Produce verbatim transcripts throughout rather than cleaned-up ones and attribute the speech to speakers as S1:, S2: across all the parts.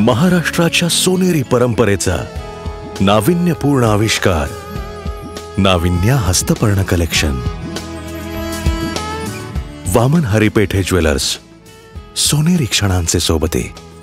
S1: महाराष्ट्राच्या सोनेरी परंपरेचा नाविन्यपूर्ण आविष्कार नाविन्या हस्तपर्ण कलेक्शन। वामन हरिपेठे ज्वेलर्स, सोनेरी क्षणांचे सोबते।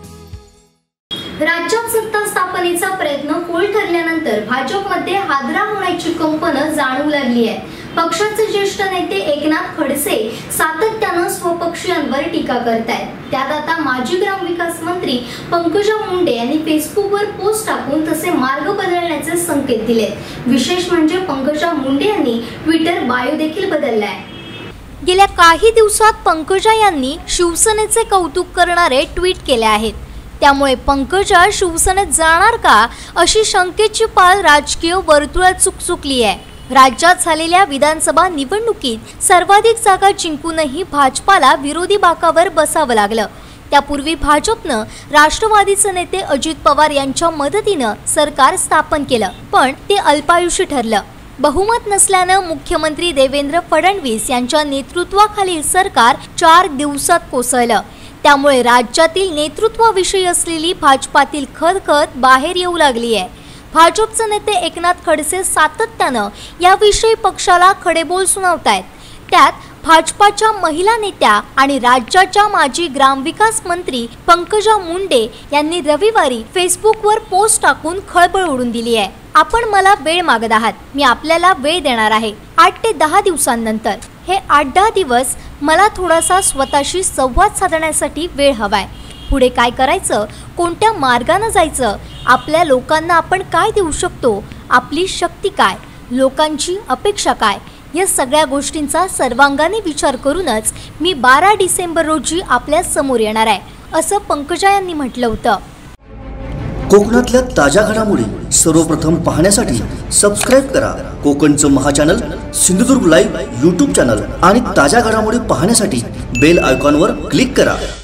S2: राज्यात सत्ता स्थापनेचा प्रयत्न फोल ठरल्यानंतर भाजपमध्ये हादरा होण्याची कंपनं जाणवू लागली आहे। पक्षाचे ज्येष्ठ नेते एकनाथ खडसे सातत्याने स्वपक्षीयांवर टीका करतायत। त्यात आता माजी ग्रामविकास मंत्री पंकजा मुंडे यांनी फेसबुकवर पोस्ट टाकून तसे मार्ग बदलण्याचे संकेत दिलेत। विशेष म्हणजे पंकजा मुंडे यांनी ट्विटर बायो देखील बदललाय।
S3: गेल्या काही दिवसात पंकजा यांनी शिवसेनेचे कौतुक करणारे ट्विट केले आहेत। त्यामुळे पंकजा शिवसेनेत जाणार का अशी शंकेची पाल राजकीय वर्तुळात चुकचुकली आहे। राज्यात झालेल्या विधानसभा निवडणुकीत सर्वाधिक जागा जिंकूनही भाजपाला विरोधी बाकावर बसावं लागलं। त्यापूर्वी भाजपनं राष्ट्रवादीचे नेते अजित पवार यांच्या मदतीनं सरकार स्थापन केलं, पण ते अल्पायुषी ठरलं। बहुमत नसल्यानं मुख्यमंत्री देवेंद्र फडणवीस यांच्या नेतृत्वाखालील सरकार चार दिवसात कोसळलं। त्यामुळे राज्यातील नेतृत्वाविषयी असलेली भाजपातील खदखद बाहेर येऊ लागली आहे। भाजपचे नेते एकनाथ खडसे सातत्यानं याविषयी पक्षाला खडेबोल सुनावतायत। त्यात भाजपाच्या महिला नेत्या आणि राज्याच्या माजी ग्रामविकास मंत्री पंकजा मुंडे यांनी रविवारी फेसबुकवर पोस्ट टाकून खळबळ उडून दिली आहे। आपण मला वेळ मागत आहात, मी आपल्याला वेळ देणार आहे आठ ते दहा दिवसांनंतर। हे आठ दहा दिवस मला थोडासा स्वतःशी संवाद साधण्यासाठी वेळ हवाय। पुढे काय करायचं, कोणत्या मार्गाने जायचं, आपल्या लोकांना आपण काय देऊ शकतो, आपली शक्ती काय, लोकांची अपेक्षा काय, या सगळ्या गोष्टींचा सर्वांगाने विचार करूनच मी बारा डिसेंबर रोजी आपल्या समोर येणार आहे, असं पंकजा यांनी म्हटलं होतं।
S4: कोकणातल्या ताज्या घडामोडी सर्वप्रथम पाहण्यासाठी सबस्क्राइब करा कोकणचं महा channel Sindhudurg live YouTube channel आणि ताज्या घडामोडी पाहण्यासाठी बेल आयकॉनवर क्लिक करा।